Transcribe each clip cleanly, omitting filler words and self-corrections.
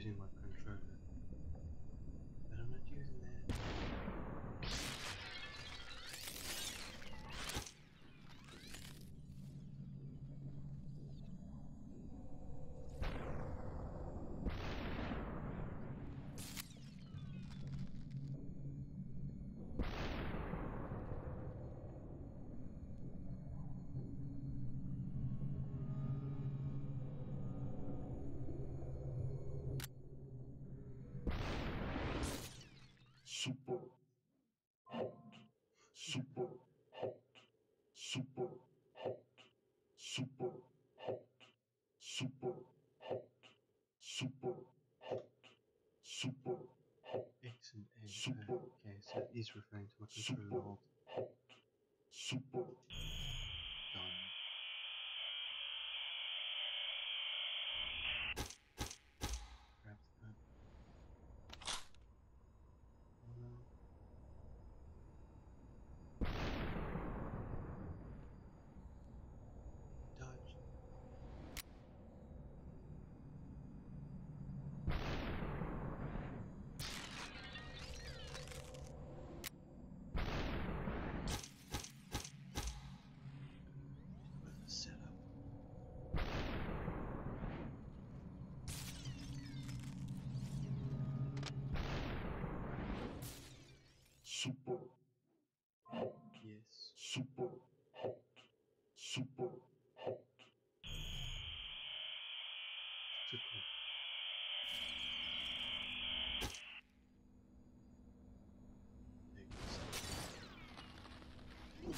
using my controller, but I'm not using it. Super hot, super hot, super hot, super hot, super hot, super hot, super hot, X and A. super Okay, so it is referring to my super controller hold. hot, super Done. Grab the gun. Oh no. Dodge. What a setup. super hot, Yes. super hot, super hot, Too cool. There you go.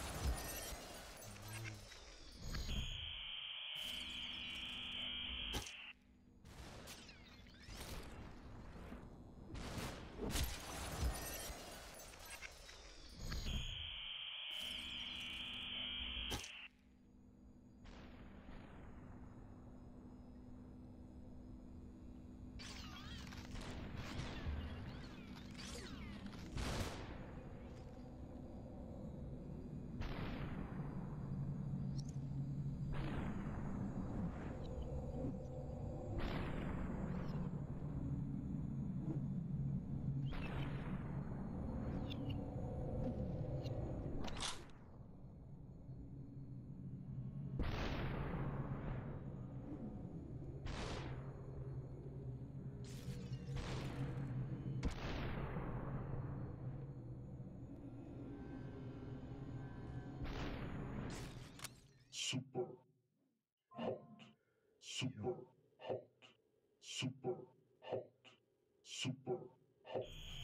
super hot, super hot, super hot, super hot.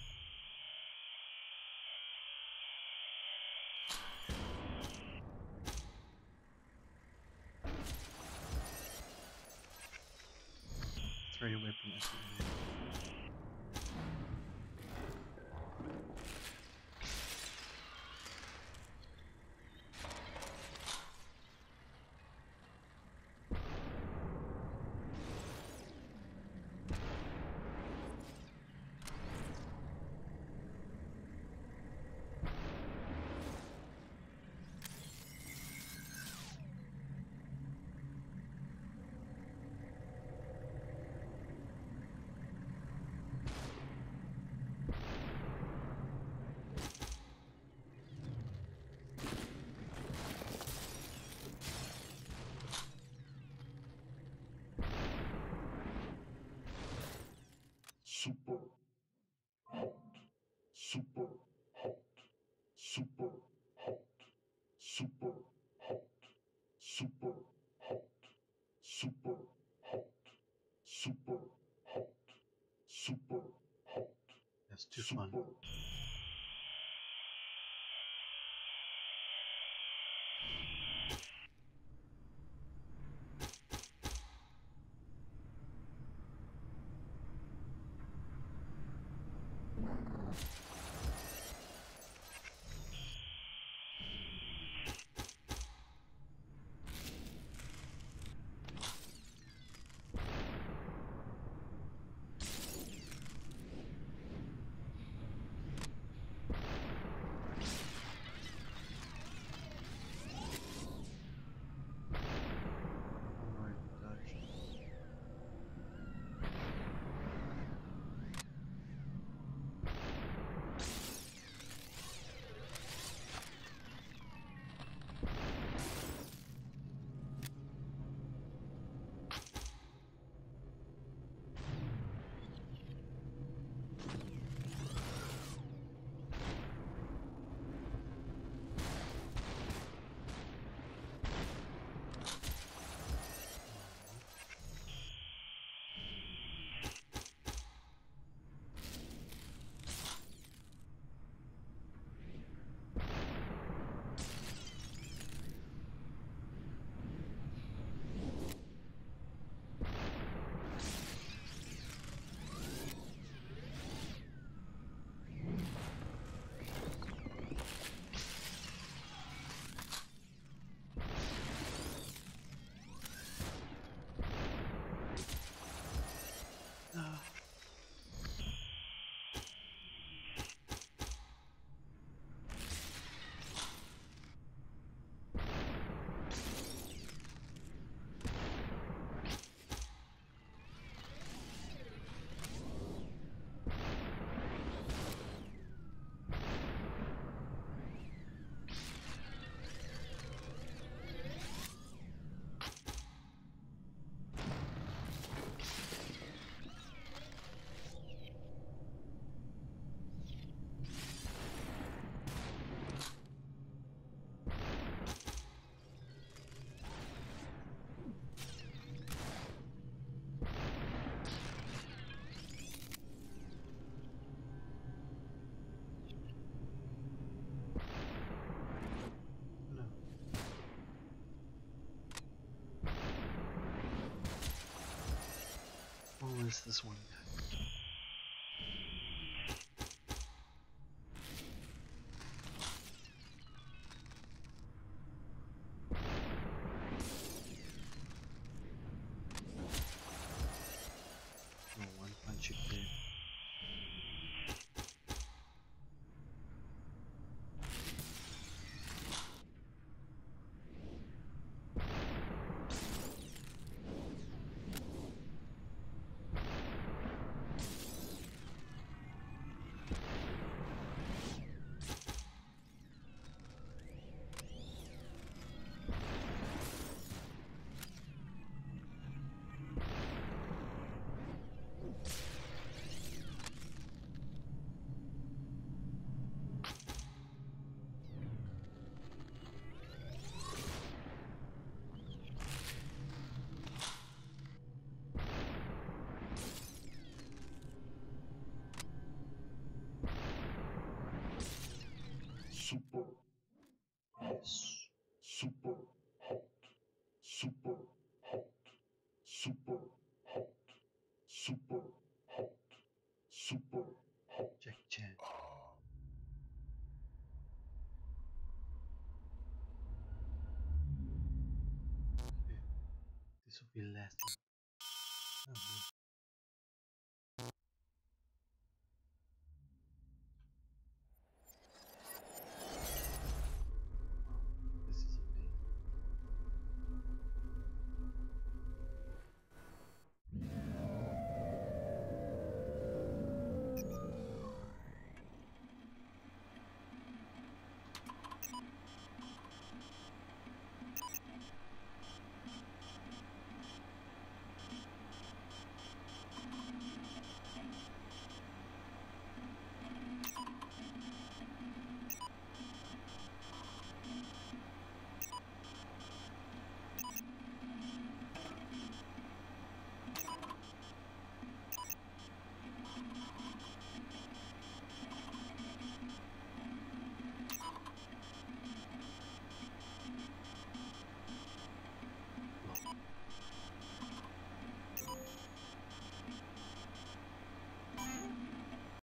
Throw your weapon at the enemy. Super hot, super hot, super hot, super hot, super hot, super hot, super hot, super hot, That's too fun. super. Alright, dodge. What's this one got? Oh, one punch it did. Super hot. Yes. Super hot. Super hot. Super hot. Super hot. Super